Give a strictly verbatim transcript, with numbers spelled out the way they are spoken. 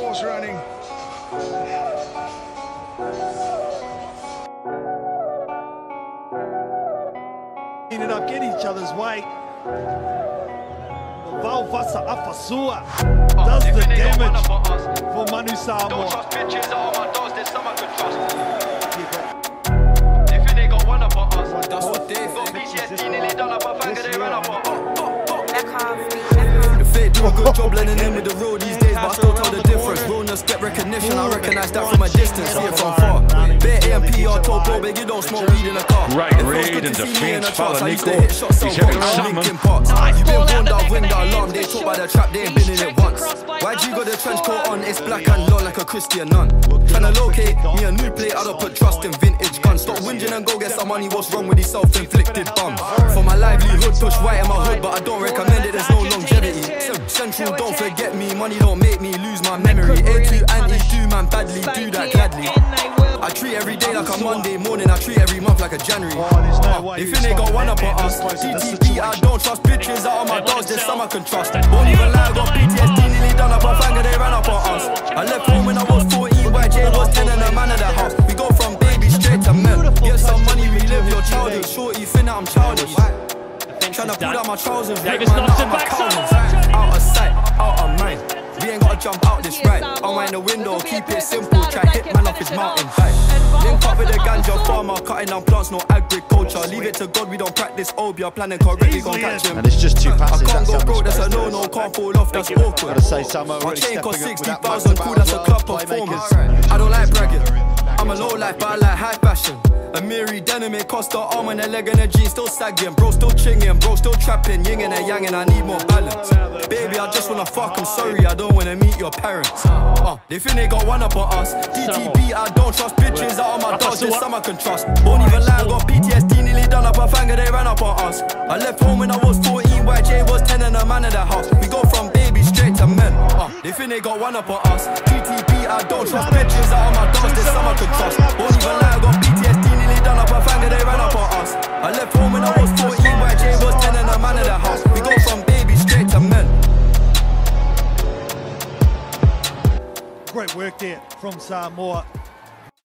ball's running. Ended up getting each other's way. Vaovasa Afasua does the damage for Manu Samoa. Don't trust bitches out of my doors, there's some I could trust. They think they got one up on us. That's what they think. P T S D nearly done up a finger, they ran up on us. The fake do a good job blending in with the road these days, but I still tell the difference. Realness get recognition, I recognise that from a distance, see it from far. Bare A M P R told bro, big you don't smoke weed in a car. Great read and defence, Father Nico. He's having something. You've been warned, I've ringed the alarm. They talk by the trap, they ain't been in it once. Why'd you got the trench coat on? It's black and long like a Christian nun. Tryna locate me a new plate, I don't put trust in vintage guns. Stop whinging and go get some money, what's wrong with these self-inflicted bums? For my livelihood, push white in my hood, but I don't recommend it, there's no longevity. Central, don't forget me, money don't make me lose my memory. A two anti-do man badly, do that gladly. I treat every day like a Monday morning, I treat every month like a January. uh, They think they got one up on us. D T P, I don't trust bitches out of my dogs, there's some I can trust. Won't even lie, I got P T S D nearly done up a finger, they ran up on us. I left home when I was fourteen, Y J was ten and a man of the house. We go from baby straight to men. Get some money, relive your childhood. Shorty, think that I'm childish. Tryna pull out my trousers, rip man out of my countenance. Out of sight, out of mind. We ain't gotta jump out this ride. Unwind the window, keep it simple. Try hit man off his mountain bike. Link up with the ganja farmer, cutting down plants, no agriculture. Leave it to God, we don't practice obia. Planning correctly, gon' catch him. And it's just two passes. I can't go broke, that's a no-no. Can't fall off, that's awkward. Gotta say Samoa My really chain cost stepping up with sixty that thousand, cool, that's a club performance. I don't like bragging, I'm a low life, but I like high fashion. A Miri denim, it cost her arm and a leg and a jean, still sagging. Bro still chinging, bro still trapping, yin and a yang, and I need more balance. Baby, I just wanna fuck, I'm sorry, I don't wanna meet your parents. uh, They think they got one up on us. D T B, I don't trust bitches out of my dogs, there's some I can trust. Won't even lie, I got P T S D nearly done up a finger, they ran up on us. I left home when I was fourteen, Y J was ten and a man of the house. We go from baby straight to men. uh, They think they got one up on us. D T B, I don't trust bitches out of my dogs, there's some I can trust. Won't even lie, I got P T S D nearly done up a finger, they ran up on us. I left home when I was fourteen, Y J was ten and a man of the house. We go from baby straight to men. Great work there from Samoa.